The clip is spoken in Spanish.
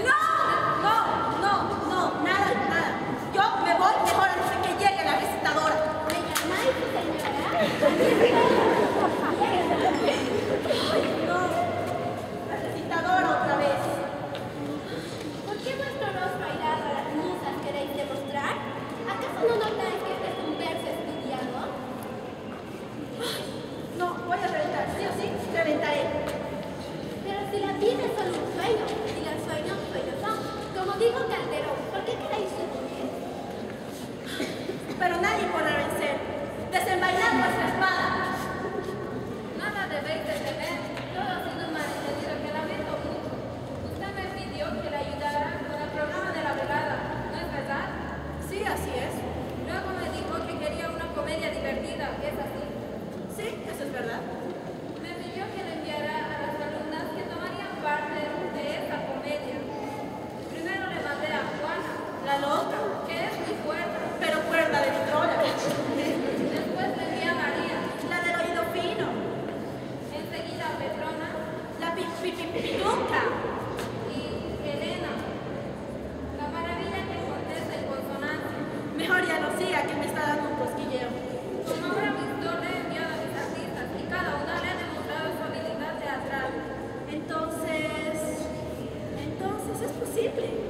nada, nada. Yo me voy mejor antes de que llegue la recitadora. ¿Me llamáis, señora? Ay, no, la recitadora otra vez. ¿Por qué vuestro rostro airado a las musas queréis demostrar? ¿Acaso no notáis que este es un verso estudiado? No, voy a reventar, sí o sí, reventaré. Pero si la vida es solo un sueño, y los sueños son, como dijo Calderón, ¿por qué queréis suprimir? Pero nadie podrá vencer. Desenvainar vuestra espada. Nada debéis de temer, todo ha sido un malentendido que lamento mucho. Usted me pidió que le ayudara con el programa de la velada, ¿no es verdad? Sí, así es. Luego me dijo que quería una comedia divertida, ¿es así? Sí, eso es verdad. Me pidió que le enviara a las alumnas que tomarían parte de esta comedia. Primero le mandé a Juana, La loca, que es muy fuerte. pero cuerda de vitrola. Después le envié a María, La del oído fino. enseguida a Petrona La pituca. y Elena, la maravilla que contesta en consonancia. Mejor ya no siga, que me está dando un cosquilleo. Como habrá visto, le he enviado a mis artistas y cada una le ha demostrado su habilidad teatral. Entonces es posible.